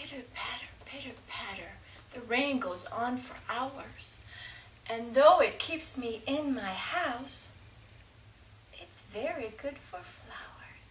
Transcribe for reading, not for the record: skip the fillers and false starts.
Pitter-patter, pitter-patter, the rain goes on for hours, and though it keeps me in my house, it's very good for flowers.